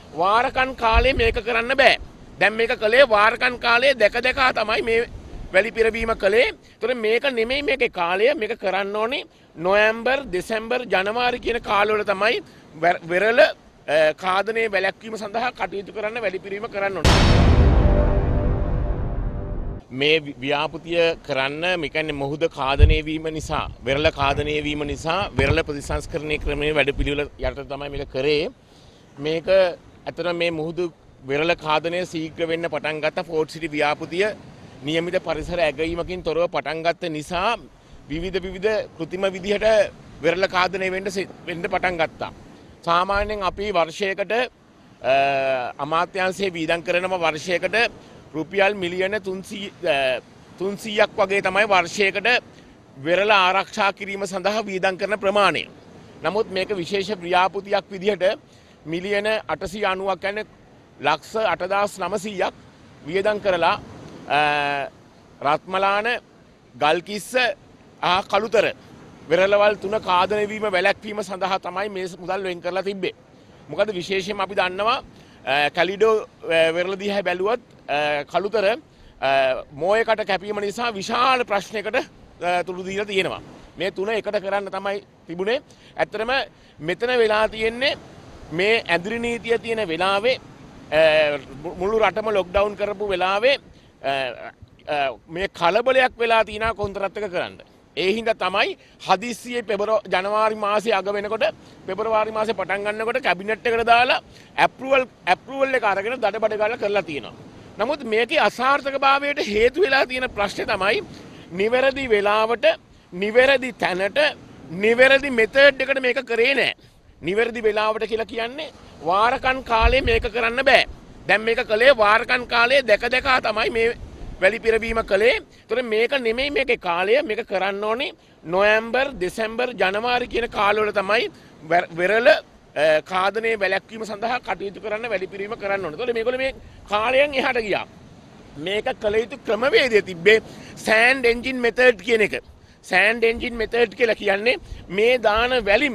වාරකන් කාලේ මේක කරන්න බෑ. දැන් මේක කළේ වාරකන් කාලේ දැක තමයි මේ වැලි පිරවීම කළේ. ඒතර මේක නෙමෙයි මේකේ කාලය. මේක කරන්න ඕනේ නොවැම්බර්, දෙසැම්බර්, ජනවාරි කියන කාලවල තමයි වෙරළ කාදනයේ වැළැක්වීම සඳහා කටයුතු කරන්න වැලි පිරීම කරන්න ඕනේ. මේ ව්‍යාපෘතිය කරන්න මේ කියන්නේ මුහුද කාදනය වීම නිසා, වෙරළ කාදනය වීම නිසා වෙරළ ප්‍රතිසංස්කරණය ක්‍රමයේ වැඩපිළිවෙල යටතේ තමයි මේක කරේ. මේක ඇත්තටම මේ මුහුදු වෙරළ කාදනය ශීඝ්‍ර වෙන්න පටන් ගත්ත ෆෝර්ට් සිටි ව්‍යාපෘතිය නියමිත පරිසර ඇගයීමකින් තොරව පටන් ගත්ත නිසා විවිධ කෘත්‍රිම විදිහට වෙරළ කාදනය වෙන්න පටන් ගත්තා. සාමාන්‍යයෙන් අපි වර්ෂයකට අමාත්‍යාංශයේ වීදම් කරනම වර්ෂයකට රුපියල් මිලියන 300ක් වගේ තමයි වර්ෂයකට වෙරළ ආරක්ෂා කිරීම සඳහා වීදම් කරන ප්‍රමාණය. නමුත් මේක විශේෂ ව්‍යාපෘතියක් විදිහට මිලියන 890ක් කියන්නේ ලක්ෂ 8900ක් වියදම් කරලා රත්මලාන ගල්කිස්ස කළුතර වෙරළවල් 3 කාදනය වීම වැළැක්වීම සඳහා තමයි මේ මුදල් වෙන් කරලා තිබ්බේ. මොකද විශේෂයෙන්ම අපි දන්නවා කැලිඩෝ වෙරළ දිහා බැලුවොත් කළුතර මෝයකට කැපීම නිසා විශාල ප්‍රශ්නයකට තුඩු දීලා තියෙනවා. මේ 3 එකට කරන්න තමයි තිබුණේ. ඇත්තටම මෙතන වෙලා තියෙන්නේ මේ ඇඳුරු නීතිය තියෙන වෙලාවේ මුළු රටම ලොක්ඩවුන් කරපු වෙලාවේ මේ කලබලයක් වෙලා තියෙනවා කොන්ත්‍රාත් එක කරන්න. ඒ හින්දා තමයි හදිස්සියේ ජනවාරි මාසේ අග වෙනකොට පෙබරවාරි මාසේ පටන් ගන්නකොට කැබිනට් එකට දාලා ඇප්‍රූවල් එක අරගෙන දඩබඩ ගාලා කරලා තියෙනවා. නමුත් මේකේ අසාර්ථකභාවයට හේතු වෙලා තියෙන ප්‍රශ්නේ තමයි නිවැරදි වෙලාවට, නිවැරදි තැනට, නිවැරදි මෙතඩ් එකට මේක කරේ නැහැ. නිවැරදි වෙලාවට කියලා කියන්නේ වාරකන් කාලේ මේක කරන්න බෑ. දැන් මේක කළේ වාරකන් කාලේ දැක තමයි මේ වැලි පිරවීම කළේ. ඒතර මේක නෙමෙයි මේකේ කාලය. මේක කරන්න ඕනේ නොවැම්බර්, දෙසැම්බර්, ජනවාරි කියන කාලවල තමයි වෙරළ කාදනයේ වැළැක්වීම සඳහා කටයුතු කරන්න වැලි පිරීම කරන්න ඕනේ. ඒතකොට මේගොල්ලෝ මේ කාලයෙන් එහාට ගියා. මේක කළ යුතු ක්‍රමවේදය තිබ්බේ සෑන්ඩ් එන්ජින් මෙතඩ් කියන එක. සෑන්ඩ් එන්ජින් මෙතඩ් කියලා කියන්නේ මේ දාන වැලිම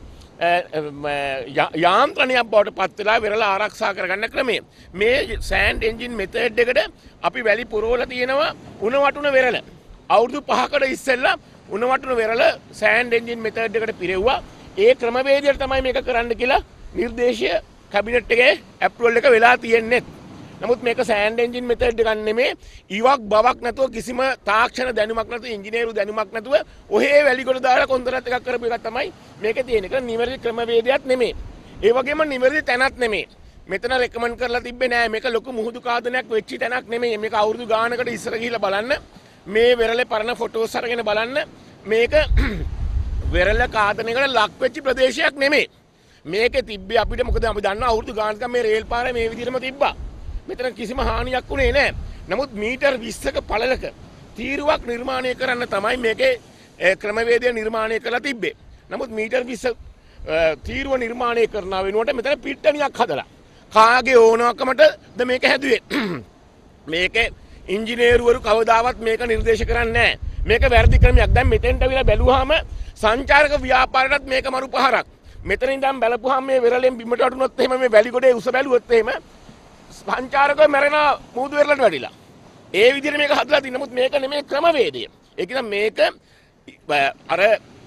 යාන්ත්‍රණයක් බවට පත් වෙලා වෙරළ ආරක්ෂා කරගන්න ක්‍රමය. මේ සෑන්ඩ් එන්ජින් මෙතඩ් එකට අපි වැලි පුරවලා තියෙනවා උණ වටුන වෙරළ. අවුරුදු 5කට ඉස්සෙල්ලා උණ වටුන වෙරළ සෑන්ඩ් එන්ජින් මෙතඩ් එකට පිරෙව්වා. ඒ ක්‍රමවේදයට තමයි මේක කරන්න කියලා නිර්දේශය කැබිනට් එකේ ඇප්‍රූවල් එක වෙලා තියෙන්නේ. නමුත් මේක සෑන්ඩ් එන්ජින් මෙතඩ් එකක් නෙමේ. ඉවක් බවක් නැතුව කිසිම තාක්ෂණ දැනුමක් නැතුව ඉංජිනේරු දැනුමක් නැතුව ඔහේ වැලිගොඩ දාලා කොන්ත්‍රාත් එකක් කරපු එකක් තමයි මේකේ තියෙන. ඒක නිවැරදි ක්‍රමවේදයක් නෙමේ. ඒ වගේම නිවැරදි තැනක් නෙමේ. මෙතන රෙකමන්ඩ් කරලා තිබ්බේ නෑ මේක ලොකු මුහුදු කාදනයක් වෙච්ච තැනක් නෙමෙයි. මේක අවුරුදු ගානකට ඉස්සර ගිහිල්ලා බලන්න. මේ වෙරළේ පරණ ෆොටෝස් අරගෙන බලන්න. මේක වෙරළ කාදනයකට ලක් වෙච්ච ප්‍රදේශයක් නෙමෙයි. මේකේ තිබ්බේ අපිට මොකද අපි දන්නවා අවුරුදු ගානක් මේ රේල් පාරේ මේ විදිහටම තිබ්බා. මෙතන කිසිම හානියක් වුණේ නැහැ. නමුත් මීටර් 20ක පළලක තීරුවක් නිර්මාණය කරන්න තමයි මේකේ ක්‍රමවේදය නිර්මාණය කරලා තිබ්බේ. නමුත් මීටර් 20 තීරුව නිර්මාණය කරන වෙනුවට මෙතන පිට්ටනියක් හදලා කාගේ ඕනකමටද මේක හැදුවේ. මේකේ ඉංජිනේරුවරු කවදාවත් මේක නිර්දේශ කරන්නේ නැහැ. මේක වැරදි ක්‍රමයක්. දැන් මෙතෙන්ට අවිලා බැලුවාම සංචාරක ව්‍යාපාරයටත් මේක මරු පහරක්. මෙතන ඉඳන් බලපුවාම මේ වෙරළෙන් බිමට වටුනොත් එහෙම මේ වැලිගොඩේ උස බැලුවොත් එහෙම සංචාරකව මැරෙන මුහුදු වෙරළට වැඩිලා. ඒ විදිහට මේක හදලා තින්න. නමුත් මේක නෙමෙයි ක්‍රමවේදය. ඒක නම් මේක අර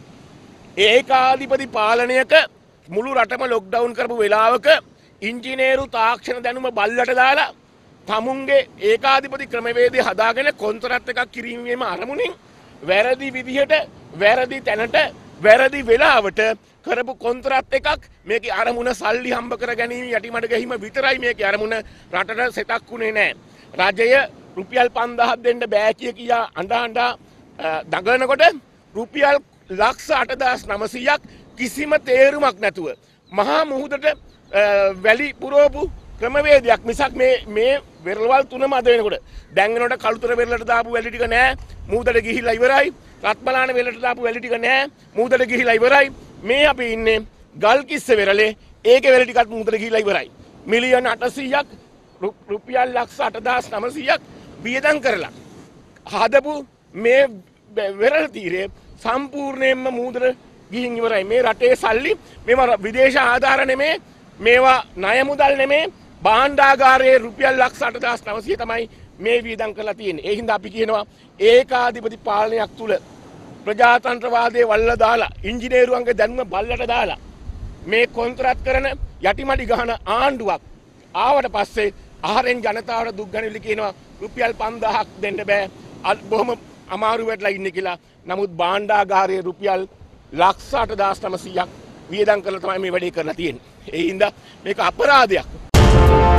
ඒකාධිපති පාලනයක මුළු රටම ලොක්ඩවුන් කරපු වෙලාවක ඉංජිනේරු තාක්ෂණ දැනුම බල්ලට දාලා තමුන්ගේ ඒකාධිපති ක්‍රමවේදය හදාගෙන කොන්ත්‍රාත් එකක් කිරීමේම අරමුණින් වැරදි විදිහට, වැරදි තැනට, වැරදි වෙලාවට කරපු කොන්ත්‍රාත් එකක්. මේකේ අරමුණ සල්ලි හම්බ කර ගැනීම යටිමඩ ගැහිම විතරයි මේකේ අරමුණ. රටට සෙතක් උනේ නැහැ. රජය රුපියල් 5000ක් දෙන්න බෑ කියා අඬා දඟලනකොට රුපියල් ලක්ෂ 8900ක් කිසිම තේරුමක් නැතුව මහා මුහුදට වැලි පුරවපු ක්‍රමවේදයක් මිසක් මේ වෙරළවල් 3ම අද වෙනකොට දැන් වෙනකොට කළුතර වෙරළට දාපු වැලි ටික නෑ. මුහුදට ගිහිල්ලා ඉවරයි. රත්මලාන වෙරළට දාපු වැලි ටික නෑ. මුහුදට ගිහිල්ලා ඉවරයි. මේ අපි ඉන්නේ ගල්කිස්ස වෙරළේ. ඒකේ වෙරළ ටිකත් මුහුදට ගිහිල්ලා ඉවරයි. මිලියන 800ක් රුපියල් ලක්ෂ 8900ක් වියදම් කරලා හදපු මේ වෙරළ තීරය සම්පූර්ණයෙන්ම මුහුදට ගිහින් ඉවරයි. මේ රටේ සල්ලි මේව විදේශ ආධාර නෙමේ, මේවා ණය මුදල් නෙමේ භාණ්ඩාගාරයේ රුපියල් ලක්ෂ 8,900 තමයි මේ වියදම් කරලා තියෙන්නේ. ඒ හින්දා අපි කියනවා ඒකාධිපති පාලනයක් තුල ප්‍රජාතන්ත්‍රවාදයේ වල්ල දාලා ඉංජිනේරුවන්ගේ දැනුම බල්ලට දාලා මේ කොන්ත්‍රාත් කරන යටිමඩි ගහන ආණ්ඩුවක් ආවට පස්සේ ආහාරෙන් ජනතාවට දුක් ගනිවිලි කියනවා රුපියල් 5000ක් දෙන්න බෑ. බොහොම අමාරු වෙట్లా ඉන්නේ කියලා. නමුත් භාණ්ඩාගාරයේ රුපියල් ලක්ෂ 8,900ක් වියදම් කරලා තමයි මේ වැඩේ කරලා තියෙන්නේ. ඒ හින්දා මේක අපරාධයක්.